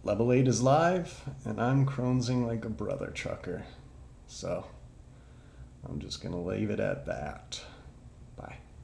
level 8 is live, and I'm cronesing like a brother trucker. So I'm just going to leave it at that. Bye.